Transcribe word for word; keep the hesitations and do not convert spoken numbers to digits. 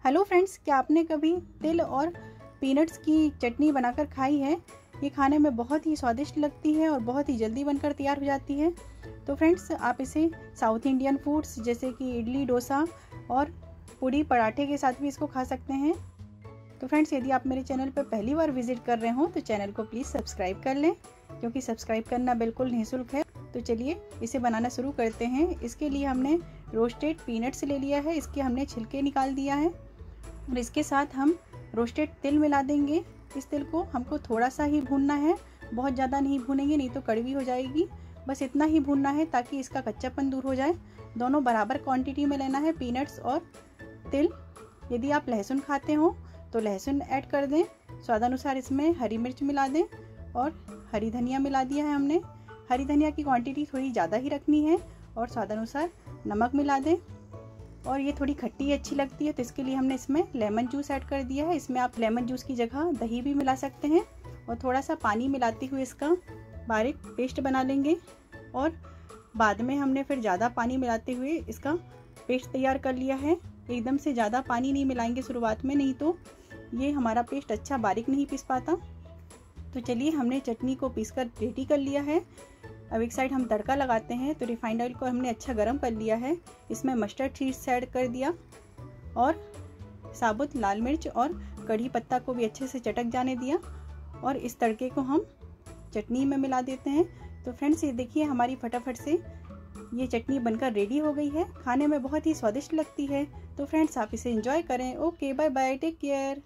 Hello friends, क्या आपने कभी तिल और पीनट्स की चटनी बनाकर खाई है? ये खाने में बहुत ही स्वादिष्ट लगती है और बहुत ही जल्दी बनकर तैयार हो जाती है। तो फ्रेंड्स, आप इसे साउथ इंडियन फूड्स जैसे कि इडली, डोसा और पूड़ी पराठे के साथ भी इसको खा सकते हैं। तो फ्रेंड्स, यदि आप मेरे चैनल पर पहली बार विजिट कर रहे हो तो चैनल को प्लीज़ सब्सक्राइब कर लें, क्योंकि सब्सक्राइब करना बिल्कुल निःशुल्क है। तो चलिए इसे बनाना शुरू करते हैं। इसके लिए हमने रोस्टेड पीनट्स ले लिया है, इसके हमने छिलके निकाल दिया है और इसके साथ हम रोस्टेड तिल मिला देंगे। इस तिल को हमको थोड़ा सा ही भूनना है, बहुत ज़्यादा नहीं भूनेंगे नहीं तो कड़वी हो जाएगी। बस इतना ही भूनना है ताकि इसका कच्चापन दूर हो जाए। दोनों बराबर क्वांटिटी में लेना है, पीनट्स और तिल। यदि आप लहसुन खाते हो तो लहसुन ऐड कर दें। स्वादानुसार इसमें हरी मिर्च मिला दें और हरी धनिया मिला दिया है हमने। हरी धनिया की क्वांटिटी थोड़ी ज़्यादा ही रखनी है और स्वादानुसार नमक मिला दें। और ये थोड़ी खट्टी अच्छी लगती है तो इसके लिए हमने इसमें लेमन जूस ऐड कर दिया है। इसमें आप लेमन जूस की जगह दही भी मिला सकते हैं और थोड़ा सा पानी मिलाते हुए इसका बारीक पेस्ट बना लेंगे। और बाद में हमने फिर ज़्यादा पानी मिलाते हुए इसका पेस्ट तैयार कर लिया है। एकदम से ज़्यादा पानी नहीं मिलाएंगे शुरुआत में, नहीं तो ये हमारा पेस्ट अच्छा बारीक नहीं पीस पाता। तो चलिए, हमने चटनी को पीसकर रेडी कर लिया है। अब एक साइड हम तड़का लगाते हैं। तो रिफाइंड ऑयल को हमने अच्छा गरम कर लिया है। इसमें मस्टर्ड सीड्स ऐड कर दिया और साबुत लाल मिर्च और कड़ी पत्ता को भी अच्छे से चटक जाने दिया और इस तड़के को हम चटनी में मिला देते हैं। तो फ्रेंड्स, ये देखिए हमारी फटाफट से ये चटनी बनकर रेडी हो गई है। खाने में बहुत ही स्वादिष्ट लगती है। तो फ्रेंड्स, आप इसे एंजॉय करें। Okay, bye bye, take care.